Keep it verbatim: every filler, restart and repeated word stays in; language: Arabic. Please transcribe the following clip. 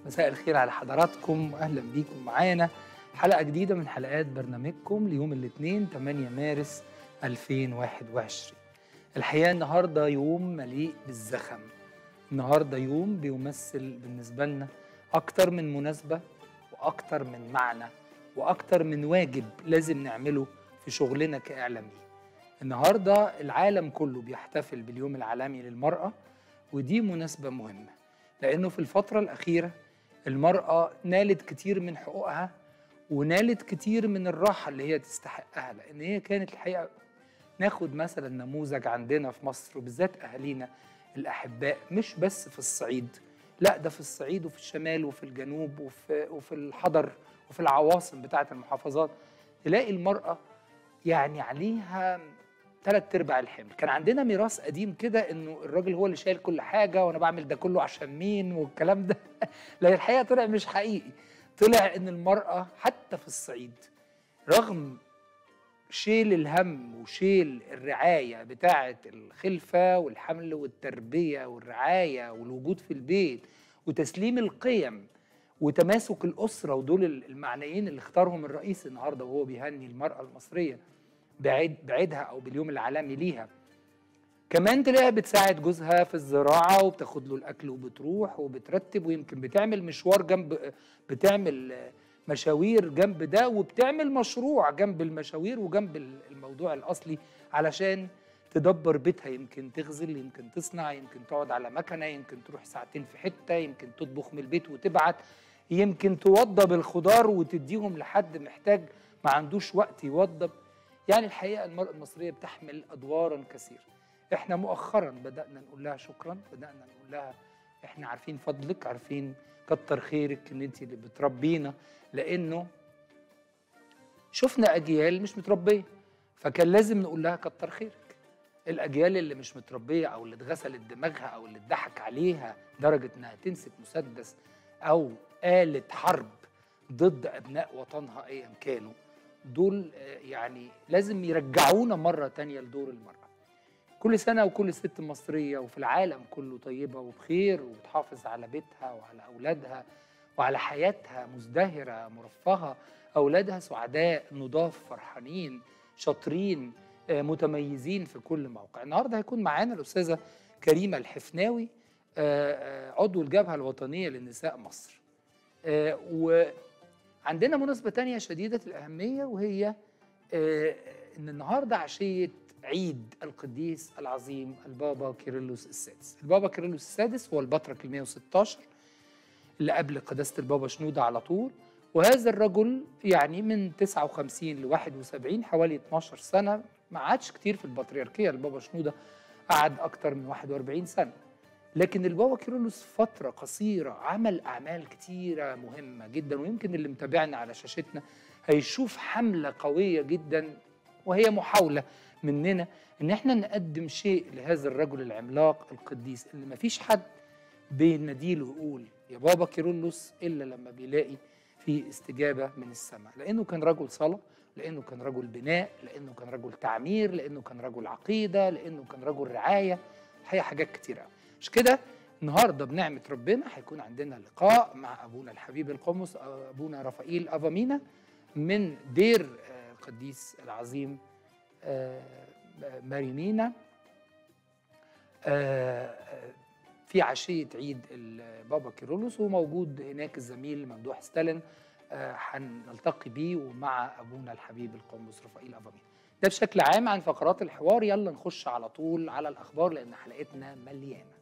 مساء الخير على حضراتكم واهلا بيكم معانا حلقه جديده من حلقات برنامجكم ليوم الاثنين ثمانية مارس ألفين وواحد وعشرين. الحقيقه النهارده يوم مليء بالزخم، النهارده يوم بيمثل بالنسبه لنا اكتر من مناسبه واكتر من معنى واكتر من واجب لازم نعمله في شغلنا كاعلاميين. النهارده العالم كله بيحتفل باليوم العالمي للمراه، ودي مناسبه مهمه لأنه في الفترة الأخيرة المرأة نالت كتير من حقوقها ونالت كتير من الراحة اللي هي تستحقها، لأن هي كانت الحقيقة ناخد مثلا نموذج عندنا في مصر وبالذات أهالينا الأحباء، مش بس في الصعيد، لا ده في الصعيد وفي الشمال وفي الجنوب وفي, وفي الحضر وفي العواصم بتاعة المحافظات. تلاقي المرأة يعني عليها ثلاث ارباع الحمل. كان عندنا ميراث قديم كده انه الراجل هو اللي شايل كل حاجه وانا بعمل ده كله عشان مين والكلام ده لا الحقيقه طلع مش حقيقي، طلع ان المراه حتى في الصعيد رغم شيل الهم وشيل الرعايه بتاعه الخلفه والحمل والتربيه والرعايه والوجود في البيت وتسليم القيم وتماسك الاسره، ودول المعنيين اللي اختارهم الرئيس النهارده وهو بيهني المراه المصريه بعيد بعيدها او باليوم العالمي ليها. كمان تلاقيها بتساعد جوزها في الزراعه وبتاخد له الاكل وبتروح وبترتب ويمكن بتعمل مشوار جنب، بتعمل مشاوير جنب ده وبتعمل مشروع جنب المشاوير وجنب الموضوع الاصلي علشان تدبر بيتها، يمكن تغزل، يمكن تصنع، يمكن تقعد على مكنه، يمكن تروح ساعتين في حته، يمكن تطبخ من البيت وتبعت، يمكن توضب الخضار وتديهم لحد محتاج ما عندوش وقت يوضب. يعني الحقيقة المرأة المصرية بتحمل أدوارا كثيرة. احنا مؤخرا بدأنا نقول لها شكرا، بدأنا نقول لها احنا عارفين فضلك، عارفين كتر خيرك ان انت اللي بتربينا، لانه شفنا اجيال مش متربية فكان لازم نقول لها كتر خيرك. الاجيال اللي مش متربية او اللي اتغسلت دماغها او اللي اتضحك عليها درجة انها تمسك مسدس او آلة حرب ضد ابناء وطنها ايا كانوا، دول يعني لازم يرجعونا مرة تانية لدور المرأة. كل سنة وكل ست مصرية وفي العالم كله طيبة وبخير وبتحافظ على بيتها وعلى أولادها وعلى حياتها مزدهرة مرفهة، أولادها سعداء نضاف فرحانين شاطرين متميزين في كل موقع. النهاردة هيكون معانا الأستاذة كريمة الحفناوي عضو الجبهة الوطنية للنساء مصر. و عندنا مناسبة تانية شديدة الأهمية وهي آه إن النهاردة عشية عيد القديس العظيم البابا كيرلس السادس. البابا كيرلس السادس هو البطرك المئة وستة عشر اللي قبل قداسة البابا شنودة على طول، وهذا الرجل يعني من تسعة وخمسين ل واحد وسبعين حوالي اتناشر سنة، ما عادش كتير في البطريركية، البابا شنودة قعد أكتر من واحد وأربعين سنة، لكن البابا كيرلس فترة قصيرة عمل أعمال كتيرة مهمة جدا، ويمكن اللي متابعنا على شاشتنا هيشوف حملة قوية جدا وهي محاولة مننا إن احنا نقدم شيء لهذا الرجل العملاق القديس اللي مفيش حد بيناديله ويقول يا بابا كيرلس إلا لما بيلاقي في استجابة من السماء، لأنه كان رجل صلاة، لأنه كان رجل بناء، لأنه كان رجل تعمير، لأنه كان رجل عقيدة، لأنه كان رجل رعاية، الحقيقة حاجات كتيرة. مش كده النهارده بنعمة ربنا هيكون عندنا لقاء مع ابونا الحبيب القمص ابونا رفائيل افامينا من دير القديس العظيم ماريمينا في عشية عيد البابا كيرلس، وموجود هناك الزميل ممدوح ستالين هنلتقي بيه ومع ابونا الحبيب القمص رفائيل افامينا. ده بشكل عام عن فقرات الحوار. يلا نخش على طول على الاخبار لان حلقتنا مليانه.